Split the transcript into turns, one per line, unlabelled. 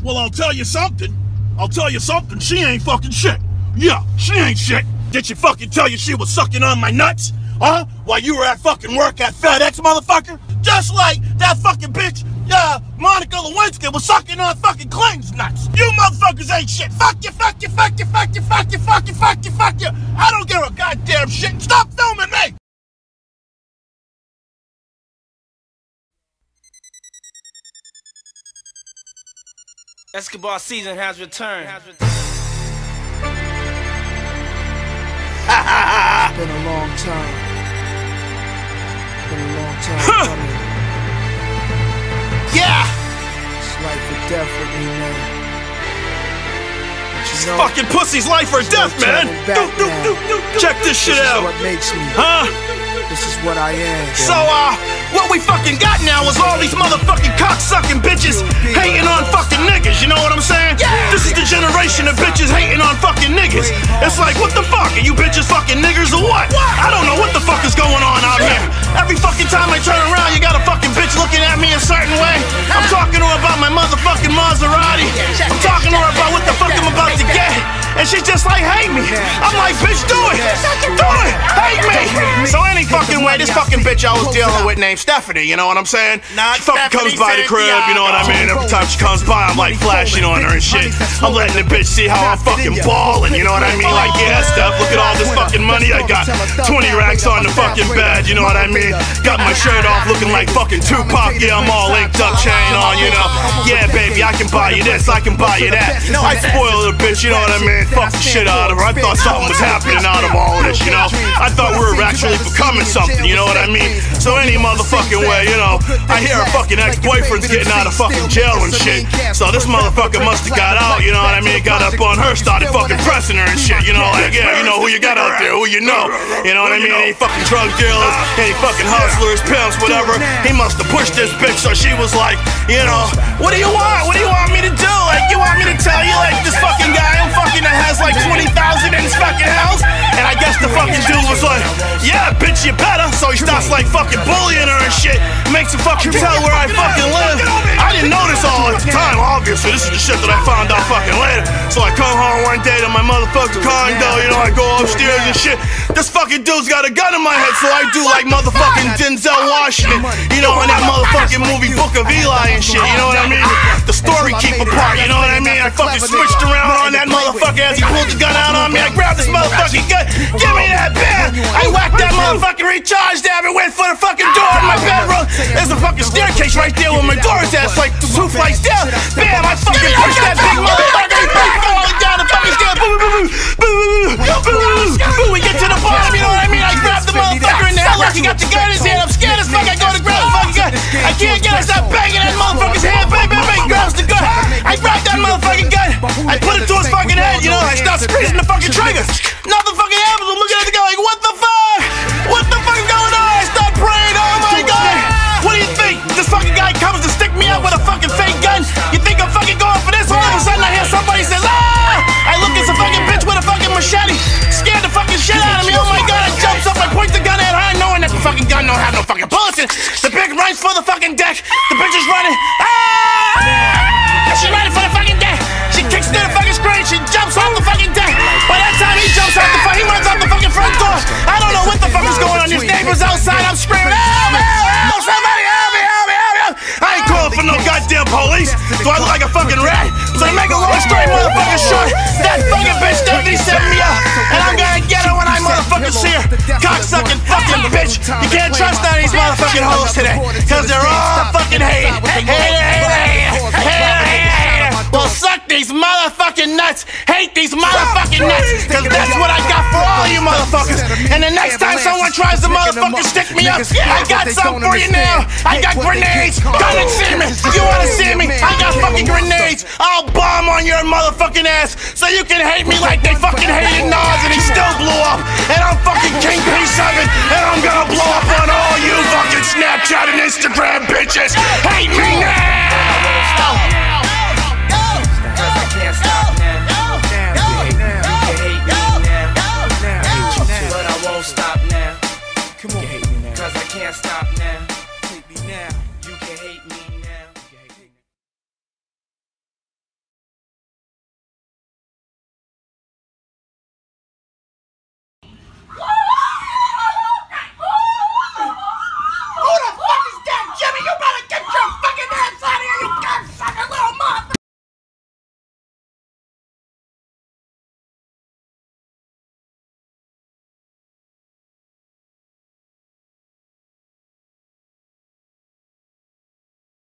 Well, I'll tell you something. She ain't fucking shit. Yeah, she ain't shit. Did she fucking tell you she was sucking on my nuts? Huh? While you were at fucking work at FedEx, motherfucker? Just like that fucking bitch, Monica Lewinsky was sucking on fucking Clinton's nuts. You motherfuckers ain't shit. Fuck you, fuck you, fuck you, fuck you, fuck you, fuck you, fuck you, fuck you. I don't give a goddamn shit. Stop filming me!
Escobar season has returned.
It's been a long time. Coming.
Yeah!
It's life or death with me now.
This fucking pussy's life or death, man! Check this shit out!
This is what makes me.
Huh?
This is what I am.
So, what we fucking got now is all these motherfucking cocksucking bitches hating on fucking niggas, you know what I'm saying? This is the generation of bitches hating on fucking niggas. It's like, what the fuck? Are you bitches fucking niggers or what? I don't know what the fuck is going on out here. Every fucking time I turn around, you got a fucking bitch looking at me a certain way. I'm talking to her about my motherfucking Maserati. I'm talking to her about what the fuck I'm about to get. And she's just like, hate me. I'm like, bitch, do it. Do it. Hate me. So any fucking way, this fucking bitch I was dealing with named Stephanie, you know what I'm saying? She fucking comes by the crib, you know what I mean? Every time she comes by, I'm like flashing on her and shit. I'm letting the bitch see how I'm fucking balling, you know what I mean? Like, yeah, Steph, look at all this fucking money I got. 20 racks on the fucking bed, you know what I mean? Got my shirt off looking like fucking Tupac, yeah, I'm all linked up, chain on, you know? Yeah, baby, I can buy you this, I can buy you that. I spoil the bitch, you know what I mean? Fuck the shit out of her. I thought something was happening out of all of this, you know? I thought we were actually becoming something, you know what I mean? So any motherfucking way, you know, I hear her fucking ex-boyfriend's getting out of fucking jail and shit. So this motherfucker must have got out, you know what I mean? Got up on her, started fucking pressing her and shit, you know? Like, yeah, you know who you got out there, who you know what I mean? Any fucking drug dealers, any fucking hustlers, pimps, whatever. He must have pushed this bitch, so she was like, you know, what do you want? What do you want me to do? Like, you want me to tell you, like, this fucking guy I'm fucking that has like 20,000 in his fucking house? And I guess the fucking dude was like, yeah, bitch, you better. So he starts like fucking bullying her and shit. Makes her fucking tell where I fucking live. I didn't know this all at the time, obviously. This is the shit that I found out fucking later. So I come home one day to my motherfucking condo, you know, I go upstairs and shit. This fucking dude's got a gun in my head, so I do like motherfucking Denzel Washington, you know, in that motherfucking movie Book of Eli and shit, you know what I mean? The story keeper part, you know what I mean? I fucking switched around on that motherfucker as he pulled the gun out on me. I grabbed this motherfucking gun, give me that bam! I whacked that motherfucking recharge dab and went for the fucking door in my bedroom. There's a fucking staircase right there where my door is at. It's like 2 flights down. Bam! I fucking pushed that big motherfucker falling down the fucking stairs. Boo, boo, boo, boo, boo, boo. We get to the bottom, you know what I mean? I grab the motherfucker in the head like he got the gun in his hand. I'm scared as fuck. I go to grab the fucking gun. I can't get it. I start banging that motherfucker's head. Bang, bang, bang. Grabs the gun. I grab that motherfucking gun. I put it to his fucking head, you know? I start squeezing the fucking trigger. Nothing fucking happens. I'm looking at the guy like, what the fuck? What the fuck is going on? I start praying. Oh my god. What do you think? This fucking guy comes to stick me up with a fucking fake gun? You think I'm fucking going for this? All of a sudden I hear somebody says, ah! I look at some fucking bitch with a fucking machete. Scared the fucking shit out of me. Oh my god. I jumps up. I point the gun at her knowing that the fucking gun don't have no fucking bullets in it. The bitch runs for the fucking deck. The bitch is running. Ah! She's running for the fucking deck. She kicks to the fucking screen. She jumps off the fucking deck. By that time he jumps off the fucking, he runs out the fucking front door. I don't know what the fuck is going on. These neighbors outside. I'm screaming, help, help, help, somebody help me, help me, help me, help me. I ain't calling for no goddamn police. Do I look like a fucking rat? So to make a long story motherfucking short, that fucking bitch Stephanie set me up. And I'm gonna get her when I motherfucking see her. Cocksucking fucking bitch. You can't trust none of these motherfucking hoes today. Cause they're all fucking hating. Well, suck these motherfucking nuts. Hate these motherfucking nuts. Cause that's what I got for all you motherfuckers. And the next time someone tries to motherfucking stick me up, I got something for you now. I got grenades. Come and see me. You wanna see me? I got fucking grenades. I'll bomb on your motherfucking ass so you can hate me like they fucking hated Nas and he still blew up. And I'm fucking King P7 and I'm gonna blow up on all you fucking Snapchat and Instagram bitches. Hate me now.